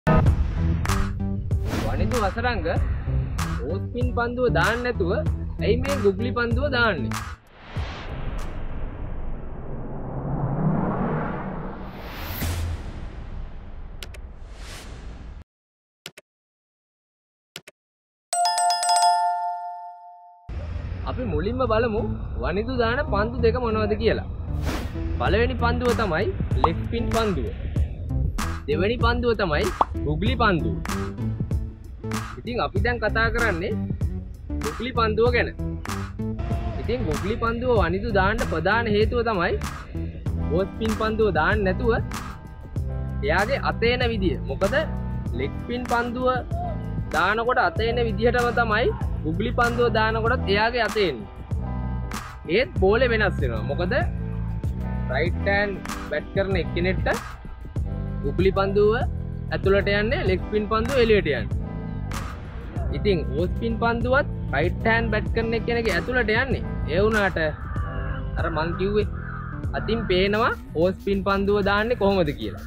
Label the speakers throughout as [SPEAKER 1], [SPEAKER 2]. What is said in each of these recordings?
[SPEAKER 1] වනිදු වසරංග ඕස්පින් පන්දුව දාන්න නැතුව ඇයි මේ ගුග්ලි පන්දුව දාන්නේ? අපි මුලින්ම බලමු වනිදු දාන පන්දු දෙක මොනවද කියලා. පළවෙනි පන්දුව තමයි ලෙග් ස්පින් පන්දුව. දෙවෙනි පන්දුව තමයි ගුග්ලි පන්දුව. ඉතින් අපි දැන් කතා කරන්නේ ගුග්ලි පන්දුව ගැන. ඉතින් ගුග්ලි පන්දුව වනිදු දාන්න ප්‍රධාන හේතුව තමයි ඕස්පින් පන්දුව දාන්න නැතුව එයාගේ අතේ එන විදිය. මොකද ලෙග් ස්පින් පන්දුව දානකොට අතේ එන විදිහටම තමයි ගුග්ලි පන්දුව දානකොටත් එයාගේ අතේ එන්නේ. ඒත් බෝලේ වෙනස් වෙනවා. මොකද රයිට් හෑන්ඩ් බැට් කරන එක්කෙනෙක්ට ගුග්ලි පන්දුව ඇතුළට යන්නේ, ලෙග් ස්පින් පන්දුව එළියට යන්නේ. ඉතින් ඕස්පින් පන්දුවත් රයිට් හෑන්ඩ් බැට් කරන එක්කෙනෙක්ගේ ඇතුළට යන්නේ. ඒ වුණාට අර මං කිව්වේ අතින් පේනවා ඕස්පින් පන්දුව දාන්නේ කොහොමද කියලා.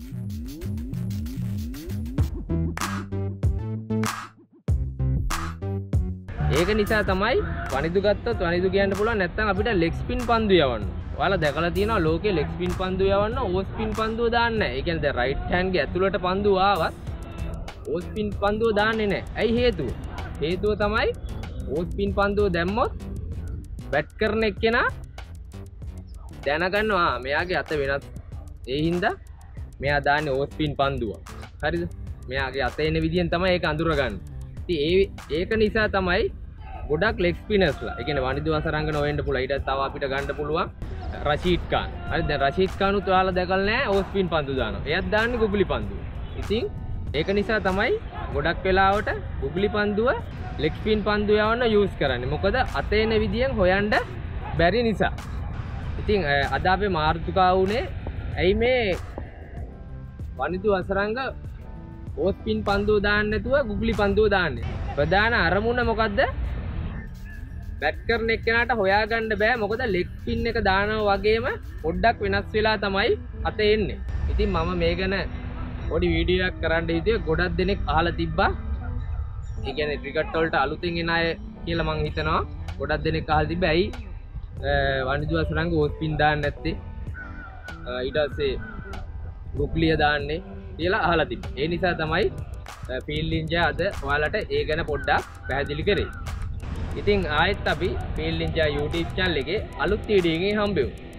[SPEAKER 1] ඒක නිසා තමයි වනිදු ගත්තොත් වනිදු කියන්න පුළුවන් නැත්නම් අපිට ලෙග් ස්පින් පන්දු යවන්න. ඔයාලා දැකලා තියෙනවා ලෝකේ ලෙග් ස්පින් පන්දු යවන්න ඕස්පින් පන්දුව දාන්නේ නැහැ. ඒ කියන්නේ දැන් රයිට් හෑන්ඩ් ගේ ඇතුළට පන්දුව ආවත් ඕස්පින් පන්දුව දාන්නේ නැහැ. ඇයි හේතුව? හේතුව තමයි ඕස්පින් පන්දුව දැම්මොත් බැට් කරන එක්කෙනා දැනගන්නවා මෙයාගේ අත වෙනස්. ඒ හින්දා මෙයා දාන්නේ ඕස්පින් පන්දුව. හරිද? මෙයාගේ අත එන විදියෙන් තමයි ඒක අඳුරගන්නේ. ඉතින් ඒක නිසා තමයි ගොඩක් ලෙග් ස්පිනර්ස්ලා. ඒ කියන්නේ වනිදු වසරංග නොවෙන්න පුළුවන්. ඊට තව අපිට ගන්න පුළුවන් රෂීඩ් ඛාන්. හරි දැන් රෂීඩ් ඛානුත් ඔයාලා දැකලා නැහැ ඕස්පින් පන්දු දානවා. එයාත් දාන්නේ ගුග්ලි පන්දුව. ඉතින් ඒක නිසා තමයි ගොඩක් වෙලාවට ගුග්ලි පන්දුව ලෙග් ස්පින් පන්දුව යවන්න යූස් කරන්නේ. මොකද අතේ එන විදියෙන් හොයන්න බැරි නිසා. ඉතින් අද අපේ මාතෘකාව උනේ ඇයි මේ වනිදු වසරංග ඕස්පින් පන්දුව දාන්න නැතුව ගුග්ලි පන්දුව දාන්නේ. ප්‍රධාන අරමුණ මොකද්ද? බැට් කරන එක්කෙනාට හොයාගන්න බෑ. මොකද ලෙග් ස්පින් එක දානවා වගේම පොඩ්ඩක් වෙනස් වෙලා තමයි අතේ එන්නේ. ඉතින් මම මේ ගැන පොඩි වීඩියෝ එකක් කරන්න හිතුවේ. ගොඩක් දෙනෙක් අහලා තිබ්බා. ඒ කියන්නේ ක්‍රිකට් වලට අලුතෙන් එන අය කියලා මං හිතනවා. ගොඩක් දෙනෙක් අහලා තිබ්බා ඇයි වනිදු වසරංග ඕස්පින් දාන්න නැත්තේ? ඊට පස්සේ ගුග්ලිය දාන්නේ කියලා අහලා තිබ්බා. ඒ නිසා තමයි ෆීල්ඩ් නින්ජා අද ඔයාලට ඒ ගැන පොඩ්ඩක් පැහැදිලි කරේ. ඉතින් ආයෙත් අපි ෆීල්ඩ් නින්ජා YouTube channel එකේ අලුත් වීඩියෝ එකකින් හම්බෙමු.